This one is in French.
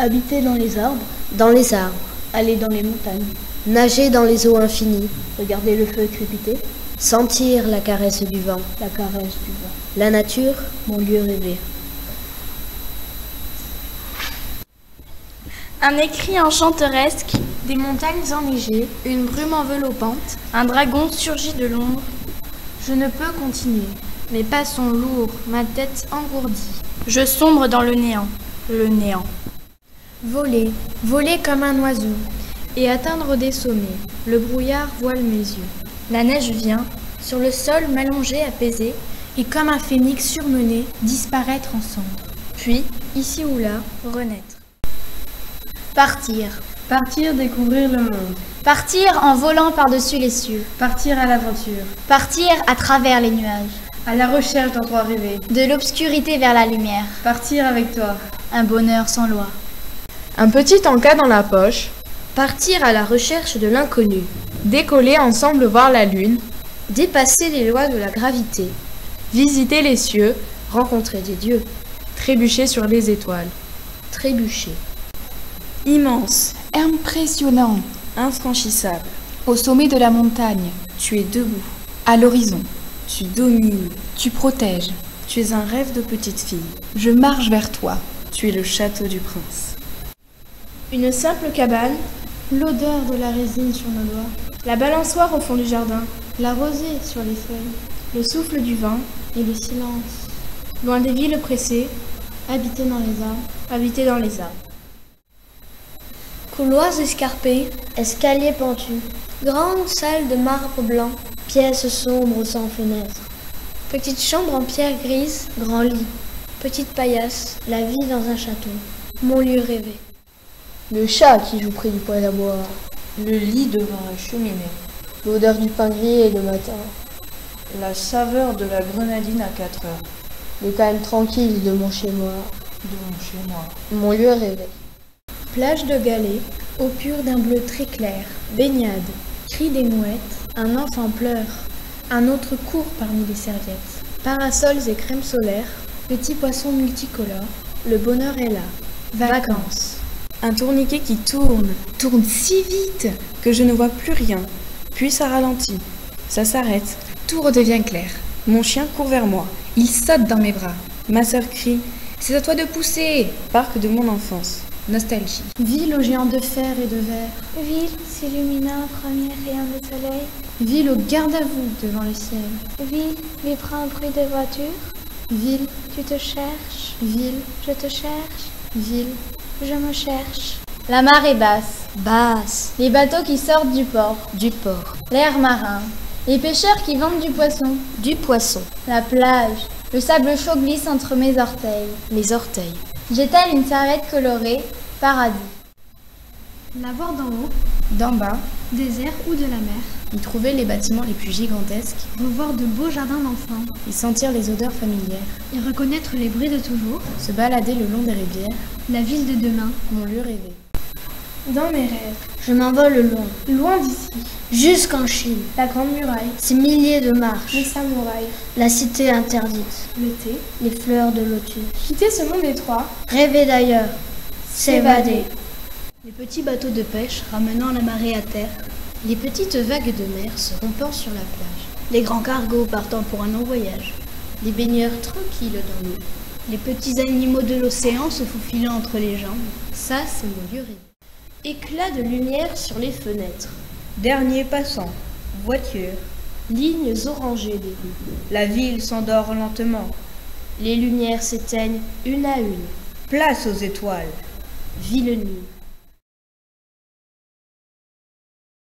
Habiter dans les arbres, Dans les arbres, aller dans les montagnes, nager dans les eaux infinies, regarder le feu crépiter, sentir la caresse du vent, la caresse du vent, la nature, mon lieu rêvé. Un écrit enchanteresque, des montagnes enneigées, une brume enveloppante, un dragon surgit de l'ombre. Je ne peux continuer, mes pas sont lourds, ma tête engourdie. Je sombre dans le néant, le néant. Voler, voler comme un oiseau, et atteindre des sommets, le brouillard voile mes yeux. La neige vient, sur le sol m'allonger apaisé, Et comme un phénix surmené, disparaître en cendres. puis, ici ou là, renaître. Partir. Partir découvrir le monde. Partir en volant par-dessus les cieux. Partir à l'aventure. Partir à travers les nuages. À la recherche d'endroits rêvés. De l'obscurité vers la lumière. Partir avec toi. Un bonheur sans loi. Un petit encas dans la poche, partir à la recherche de l'inconnu, décoller ensemble voir la lune, dépasser les lois de la gravité, visiter les cieux, rencontrer des dieux, trébucher sur les étoiles. trébucher. Immense, impressionnant, infranchissable. Au sommet de la montagne, tu es debout. À l'horizon, tu domines, tu protèges. Tu es un rêve de petite fille. Je marche vers toi. Tu es le château du prince. Une simple cabane, L'odeur de la résine sur nos doigts, la balançoire au fond du jardin, la rosée sur les feuilles, le souffle du vent, et le silence. loin des villes pressées, Habiter dans les arbres, habiter dans les arbres. Couloirs escarpés, Escalier pentu, grande salle de marbre blanc, pièce sombre sans fenêtre, petite chambre en pierre grise, grand lit, petite paillasse, la vie dans un château, mon lieu rêvé. le chat qui joue près du poêle à bois, Le lit devant la cheminée. l'odeur du pain grillé le matin, La saveur de la grenadine à 4 heures. le calme tranquille de mon chez-moi, De mon chez moi. mon lieu rêvé. plage de galets, eau pure d'un bleu très clair, baignade, cri des mouettes, un enfant pleure, un autre court parmi les serviettes, parasols et crèmes solaires, petits poissons multicolores, le bonheur est là, vacances. Un tourniquet qui tourne si vite que je ne vois plus rien. Puis ça ralentit, ça s'arrête, tout redevient clair. Mon chien court vers moi, il saute dans mes bras. Ma sœur crie « C'est à toi de pousser !» Parc de mon enfance, nostalgie. Ville aux géants de fer et de verre, Ville s'illuminant au premier rayon de soleil. ville au garde à vous devant le ciel, Ville vibrant au bruit de voiture. ville, Tu te cherches, ville, je te cherche, ville, je me cherche. La mer est basse. Basse, Les bateaux qui sortent du port. du port, L'air marin. Les pêcheurs qui vendent du poisson. du poisson, La plage. Le sable chaud glisse entre mes orteils. mes orteils, J'étale une serviette colorée. Paradis. la voir d'en haut, D'en bas, désert ou de la mer, y trouver les bâtiments les plus gigantesques, revoir de beaux jardins d'enfants, y sentir les odeurs familières, y reconnaître les bruits de toujours, se balader le long des rivières, la ville de demain. mon lieu rêvé. Dans mes rêves, Je m'envole loin, loin d'ici, jusqu'en Chine, la grande muraille, ces milliers de marches, les samouraïs, la cité interdite, l'été, les fleurs de lotus. quitter ce monde étroit, Rêver d'ailleurs, s'évader. Les petits bateaux de pêche ramenant la marée à terre, les petites vagues de mer se rompant sur la plage, les grands cargos partant pour un long voyage, les baigneurs tranquilles dans l'eau. les petits animaux de l'océan se faufilant entre les jambes. Ça, c'est mon lieu rêvé. Éclat de lumière sur les fenêtres, Dernier passant. Voiture. lignes orangées des rues. La ville s'endort lentement. Les lumières s'éteignent une à une. Place aux étoiles. Ville nuit.